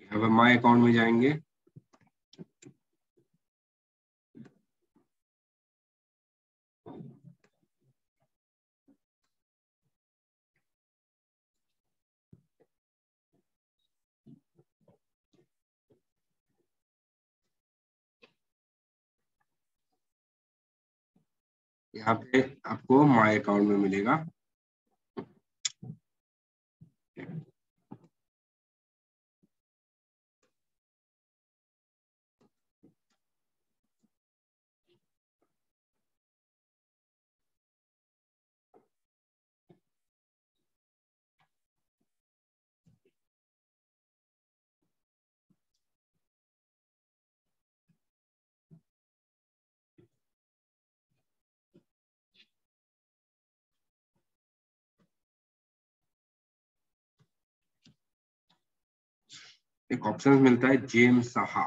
अब my account में जाएंगे, यहाँ पे आपको माय अकाउंट में मिलेगा। एक ऑप्शन मिलता है जेम्स साहा।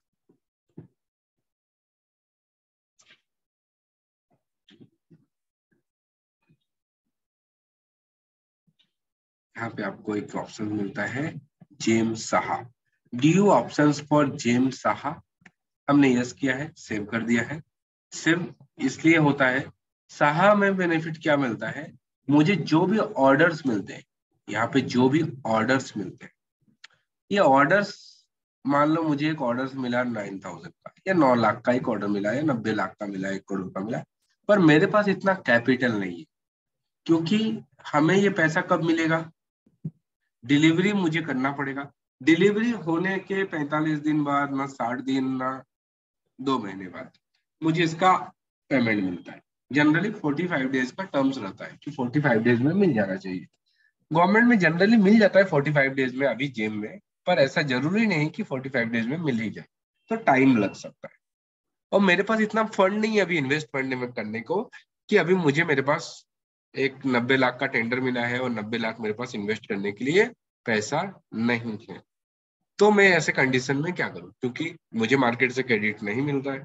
यहाँ पे आपको एक ऑप्शन मिलता है जेम्स साहा। ड्यू ऑप्शंस फॉर जेम्स साहा। हमने यस किया है, सेव कर दिया है। सिर्फ इसलिए होता है, साहा में बेनिफिट क्या मिलता है, मुझे जो भी ऑर्डर्स मिलते हैं, यहाँ पे जो भी ऑर्डर्स मिलते हैं, ये ऑर्डर्स, मान लो मुझे एक ऑर्डर मिला 9,000 का या 9 लाख का एक ऑर्डर मिला है, 90 लाख का मिला है, 1 करोड़ का मिला है, पर मेरे पास इतना कैपिटल नहीं है। क्योंकि हमें ये पैसा कब मिलेगा, डिलीवरी मुझे करना पड़ेगा। डिलीवरी होने के 45 दिन बाद, ना 60 दिन, ना 2 महीने बाद मुझे इसका पेमेंट मिलता है। जनरली 45 डेज का टर्म्स रहता है कि 45 डेज में मिल जाना चाहिए। गवर्नमेंट में जनरली मिल जाता है 45 डेज में अभी जेम में, पर ऐसा जरूरी नहीं कि 45 डेज में मिल ही जाए, तो टाइम लग सकता है। और मेरे पास इतना फंड नहीं है अभी इन्वेस्ट फंड में करने को, कि अभी मुझे, मेरे पास एक 90 लाख का टेंडर मिला है और 90 लाख मेरे पास इन्वेस्ट करने के लिए पैसा नहीं है। तो मैं ऐसे कंडीशन में क्या करूं, क्योंकि मुझे मार्केट से क्रेडिट नहीं मिल रहा है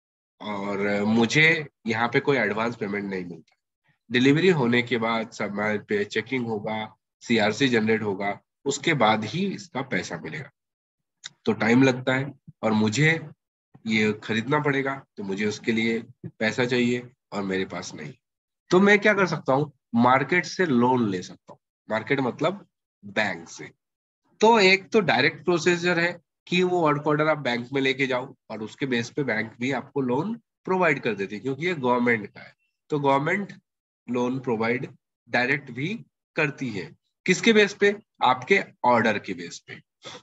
और मुझे यहाँ पे कोई एडवांस पेमेंट नहीं मिलता। डिलीवरी होने के बाद समय पे चेकिंग होगा, सीआरसी जनरेट होगा, उसके बाद ही इसका पैसा मिलेगा। तो टाइम लगता है और मुझे ये खरीदना पड़ेगा, तो मुझे उसके लिए पैसा चाहिए और मेरे पास नहीं। तो मैं क्या कर सकता हूँ, मार्केट से लोन ले सकता हूँ। मार्केट मतलब बैंक से। तो एक तो डायरेक्ट प्रोसीजर है कि वो वर्क ऑर्डर आप बैंक में लेके जाओ और उसके बेस पे बैंक भी आपको लोन प्रोवाइड कर देती है, क्योंकि ये गवर्नमेंट का है। तो गवर्नमेंट लोन प्रोवाइड डायरेक्ट भी करती है। किसके बेस पे, आपके ऑर्डर के बेस पे।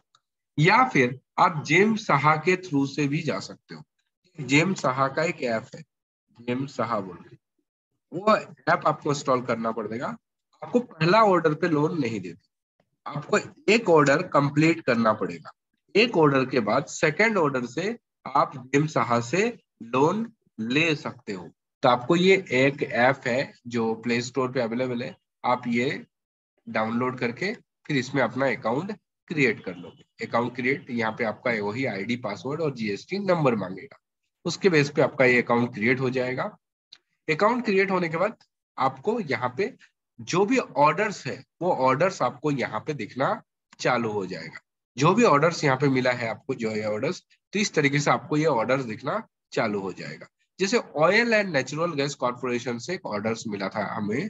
या फिर आप जेम साहा के थ्रू से भी जा सकते हो। जेम साहा का एक ऐप है, जेम साहा बोल के, वो ऐप आपको इंस्टॉल करना पड़ेगा। आपको पहला ऑर्डर पे लोन नहीं देती, आपको एक ऑर्डर कंप्लीट करना पड़ेगा। एक ऑर्डर के बाद सेकंड ऑर्डर से आप जेम साहा से लोन ले सकते हो। तो आपको ये एक ऐप है जो प्ले स्टोर पे अवेलेबल है, आप ये डाउनलोड करके फिर इसमें अपना अकाउंट क्रिएट कर लोगे। अकाउंट क्रिएट, यहाँ पे आपका वही आईडी पासवर्ड और जीएसटी नंबर मांगेगा, उसके बेस पे आपका ये अकाउंट क्रिएट हो जाएगा। अकाउंट क्रिएट होने के बाद आपको यहाँ पे जो भी ऑर्डर्स है वो ऑर्डर्स आपको यहाँ पे दिखना चालू हो जाएगा। जो भी ऑर्डर्स यहाँ पे मिला है आपको, जो ये ऑर्डर्स, तो इस तरीके से आपको ये ऑर्डर्स दिखना चालू हो जाएगा। जैसे oil and natural gas corporation से एक ऑर्डर्स मिला था हमें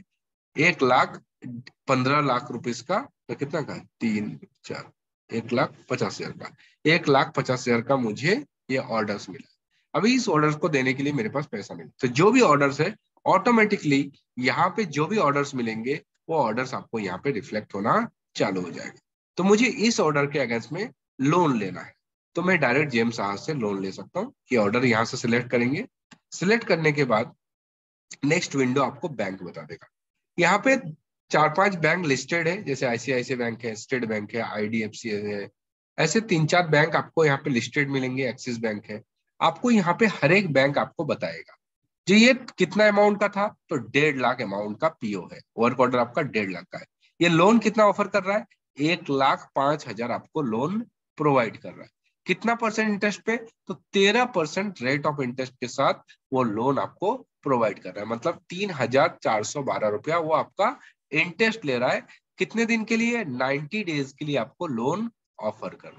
1,15,00,000 रुपीज का, तो कितना का, 3 4, 1,50,000 का, 1,50,000 का मुझे ये ऑर्डर्स मिला। अभी इस ऑर्डर्स को देने के लिए मेरे पास पैसा नहीं, तो जो भी ऑर्डर्स है ऑटोमेटिकली यहाँ पे जो भी ऑर्डर्स मिलेंगे वो ऑर्डर्स आपको यहाँ पे रिफ्लेक्ट होना चालू हो जाएगा। तो मुझे इस ऑर्डर के अगेंस्ट में लोन लेना है, तो मैं डायरेक्ट जेम साहब से लोन ले सकता हूँ। ये ऑर्डर यहाँ से सिलेक्ट करेंगे। सिलेक्ट करने के बाद नेक्स्ट विंडो आपको बैंक बता देगा। यहाँ पे 4-5 बैंक लिस्टेड है, जैसे आईसीआईसीआई बैंक है, स्टेट बैंक है, आईडीएफसी है। ऐसे 3-4 बैंक आपको यहाँ पे लिस्टेड मिलेंगे, एक्सिस बैंक है। आपको यहाँ पे हर एक बैंक आपको बताएगा। जी ये कितना अमाउंट का था, तो 1.5 लाख अमाउंट का पीओ है, वर्क ऑर्डर आपका 1.5 लाख का है। ये लोन कितना ऑफर कर रहा है, 1,05,000 आपको लोन प्रोवाइड कर रहा है। कितना परसेंट इंटरेस्ट पे, तो 13% रेट ऑफ इंटरेस्ट के साथ वो लोन आपको प्रोवाइड कर रहा है। मतलब 3,412 रुपया वो आपका इंटरेस्ट ले रहा है। कितने दिन के लिए, 90 डेज के लिए आपको लोन ऑफर कर रहा है।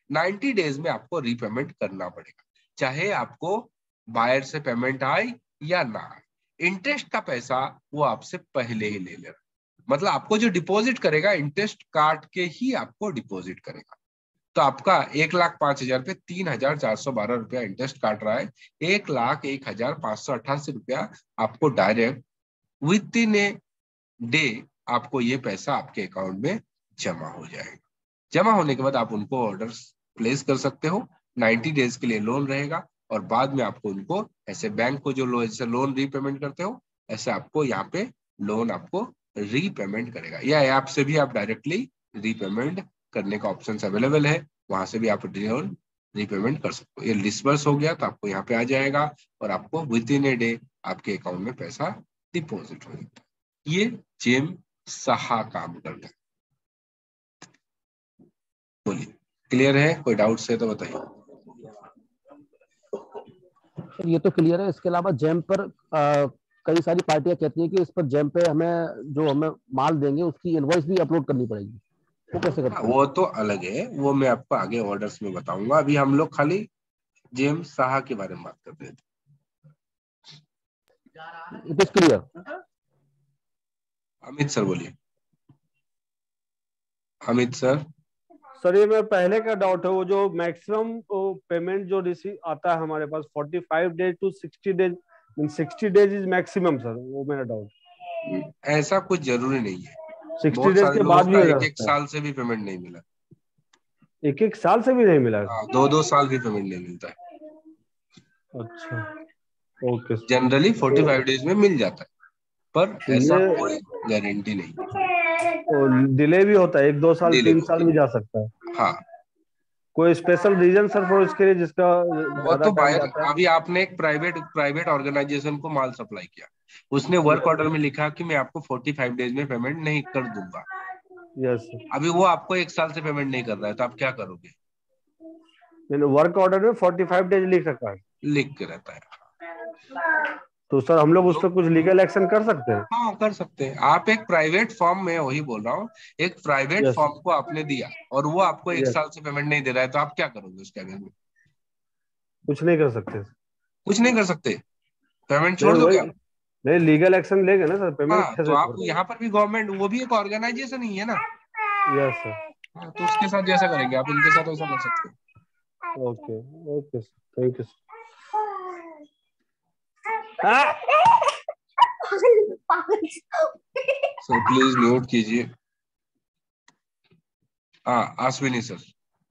90 डेज में आपको रीपेमेंट करना पड़ेगा, चाहे आपको बायर से पेमेंट आए या ना आए। इंटरेस्ट का पैसा वो आपसे पहले ही ले लेगा, मतलब आपको जो डिपॉजिट करेगा इंटरेस्ट काट के ही आपको डिपॉजिट करेगा। तो आपका 1,05,000 पे 3,412 रुपया इंटरेस्ट काट रहा है, 1,01,588 रुपया आपको direct within a day आपको ये पैसा आपके अकाउंट में जमा हो जाएगा। जमा होने के बाद आप उनको ऑर्डर्स प्लेस कर सकते हो, 90 डेज के लिए लोन रहेगा, और बाद में आपको उनको ऐसे बैंक को जो जैसे लोन रीपेमेंट करते हो ऐसे आपको यहाँ पे लोन आपको रीपेमेंट करेगा, या ऐप से भी आप डायरेक्टली रीपेमेंट करने का ऑप्शन अवेलेबल है, वहां से भी आप लोन रीपेमेंट कर सकते हो। ये डिसबर्स हो गया तो आपको यहाँ पे आ जाएगा और आपको विद इन ए डे आपके अकाउंट में पैसा डिपॉजिट हो जाता है। ये जेम सहा काम करता है। बोलिए, क्लियर है? कोई डाउट्स है तो बताइए। ये तो क्लियर है। इसके अलावा जेम पर कई सारी पार्टियां कहती हैं कि इस पर जेम पे हमें माल देंगे उसकी इनवॉइस भी अपलोड करनी पड़ेगी, वो कैसे करते हैं? वो तो अलग है, वो मैं आपको आगे ऑर्डर्स में बताऊंगा। अभी हम लोग खाली जेम साहा के बारे में बात कर रहे थे। It is clear. Amit sir बोलिए। अमित सर। सर ये मेरा पहले का डाउट है, वो जो मैक्सिमम पेमेंट जो रिसीव आता है हमारे पास 45 days to 60 days, 60 days is maximum sir, वो मेरा डाउट। ऐसा कुछ जरूरी नहीं है, 60 डेज के बाद भी हो एक सकता है। साल से भी पेमेंट नहीं मिला, एक साल से भी नहीं मिला? 2 साल भी पेमेंट नहीं मिलता है। अच्छा, ओके। जनरली 45 डेज में मिल जाता है, पर तो ऐसा ये कोई गारंटी नहीं। डिले भी होता है, 1-2 साल डिले 3 होती साल है। भी जा सकता है। हाँ, कोई स्पेशल रीजन सर फॉर इसके लिए जिसका वो ज्यादा तो टाइम बाहर, जाता है? अभी आपने एक प्राइवेट ऑर्गेनाइजेशन को माल सप्लाई किया, उसने वर्क ऑर्डर में लिखा कि मैं आपको 45 डेज में पेमेंट नहीं कर दूंगा। Yes sir. अभी वो आपको 1 साल से पेमेंट नहीं कर रहा है, तो आप क्या करोगे? वर्क ऑर्डर में 45 डेज लिख रखा है, लिख के रहता है। तो सर हम लोग उस तो पर कुछ लीगल एक्शन कर सकते हैं? हाँ, कर सकते हैं। आप एक प्राइवेट फॉर्म में, वही बोल रहा हूँ, एक प्राइवेट यस फॉर्म को आपने दिया और वो आपको एक यस, साल से पेमेंट नहीं दे रहा है, तो आप क्या करोगे उसके आगे में? कुछ नहीं कर सकते। कुछ नहीं कर सकते, पेमेंट नहीं छोड़ दोगे वही, आप? नहीं लीगल एक्शन लेंगे ना सर, पेमेंट हाँ, तो कैसे आप छोड़ देंगे? यहाँ पर भी गवर्नमेंट, वो भी एक ऑर्गेनाइजेशन ही है ना। Yes sir. हाँ, तो उसके साथ जैसा करेंगे आप उनके साथ वैसा कर सकते हो। Okay okay, thank you. Sir please mute कीजिए। हाँ, अश्विनी सर।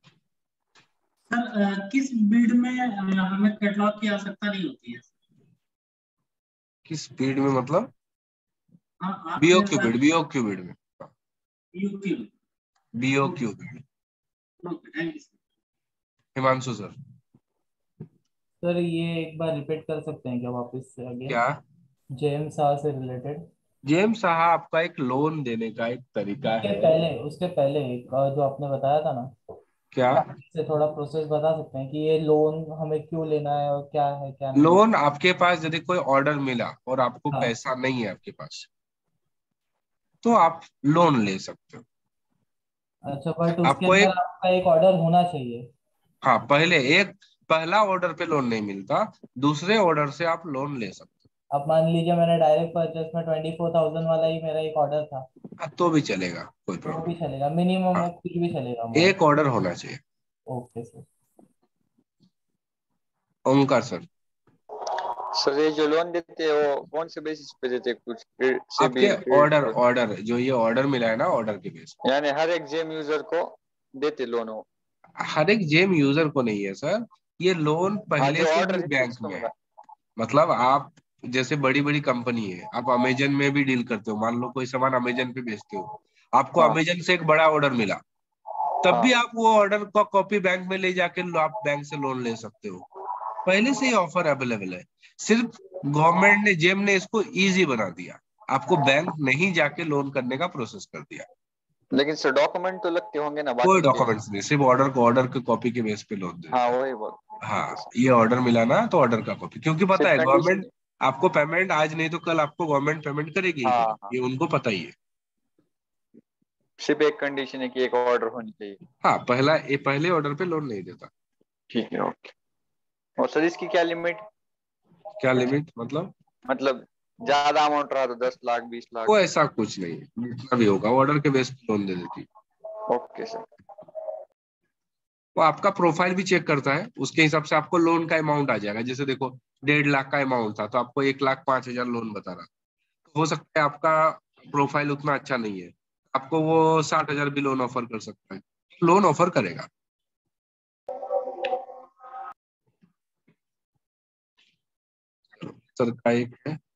सर किस बिल्ड में हमें कैटलॉग की आवश्यकता नहीं होती है? किस स्पीड में मतलब? हाँ, आप बीओक्यू बिड में यूक्यू। BOQ bid. Thank you Himanshu sir. Sir ये एक बार रिपीट कर सकते हैं क्या वापस से आगे? क्या? जेम शाह से रिलेटेड। जेम साहा आपका एक लोन देने का एक तरीका है। उसके पहले एक जो आपने बताया था ना, क्या? से थोड़ा प्रोसेस बता सकते हैं कि ये लोन हमें क्यों लेना है और क्या है क्या नहीं? लोन आपके पास यदि कोई ऑर्डर मिला और आपको हाँ। पैसा नहीं है आपके पास, तो आप लोन ले सकते हो। अच्छा, बट उसके आपको अंदर एक, आपका एक ऑर्डर होना चाहिए। हाँ, पहला ऑर्डर पे लोन नहीं मिलता, दूसरे ऑर्डर से आप लोन ले सकते अब मान लीजिए मैंने डायरेक्ट परचेस में 24,000 वाला ही मेरा एक ऑर्डर था, हो। तो भी चलेगा, कोई तो वो प्रॉब्लम। भी चलेगा, मिनिमम हाँ, कुछ भी चलेगा? एक ऑर्डर होना चाहिए। Okay sir. Omkar sir. Sir ये जो लोन देते हैं वो कौन से बेसिस पे देते हैं? कुछ आपके सिबिल ऑर्डर जो ये ऑर्डर मिला है ना, ऑर्डर के बेस पे। यानी हर एक जेम यूजर को देते लोन हो? हर एक जेम यूजर को नहीं है सर, ये लोन हाँ, पहले जो से ऑर्डर ही है बैंक उसका में है। बोला। मतलब आप जैसे बड़ी बड़ी कंपनी है, आप अमेजन में भी डील करते हो, मान लो कोई सामान अमेजन पे बेचते हो, आपको हाँ अमेजन से एक बड़ा ऑर्डर मिला, तब भी हाँ, आप वो ऑर्डर का कॉपी बैंक में ले जाके आप बैंक से लोन ले सकते हो। पहले से ही ऑफर अवेलेबल है, सिर्फ गवर्नमेंट ने, जेम ने इसको इजी बना दिया, आपको बैंक नहीं जाके लोन करने का प्रोसेस कर दिया। लेकिन सर डॉक्यूमेंट तो लगते होंगे ना कोई बाकी के? डॉक्यूमेंट्स नहीं, सिर्फ ऑर्डर के कॉपी के बेस पे लोन दे। हाँ वही बोल। हाँ, ये ऑर्डर मिला ना तो ऑर्डर का कॉपी, क्योंकि पता सिर्फ है कंडीशन। गवर्नमेंट आपको पेमेंट आज नहीं तो कल आपको गवर्नमेंट पेमेंट करेगी ही हाँ करेगी, हाँ, ये उनको पता ही है। सिर्फ एक कंडीशन है कि एक ऑर्डर होनी चाहिए। हाँ, पहले ऑर्डर पे लोन नहीं देता। ठीक है, ओके। और सर इसकी क्या लिमिट? क्या लिमिट मतलब? मतलब ज्यादा अमाउंट रहा तो 10 लाख 20 लाख? वो ऐसा कुछ नहीं है, जितना भी होगा ऑर्डर के बेस पे लोन दे देती है। Okay sir. वो आपका प्रोफाइल भी चेक करता है, उसके हिसाब से आपको लोन का अमाउंट आ जाएगा। जैसे देखो 1.5 लाख का अमाउंट था तो आपको 1,05,000 लोन बता रहा। हो सकता है आपका प्रोफाइल उतना अच्छा नहीं है, आपको वो 60,000 भी लोन ऑफर कर सकता है, लोन ऑफर करेगा। सर का एक है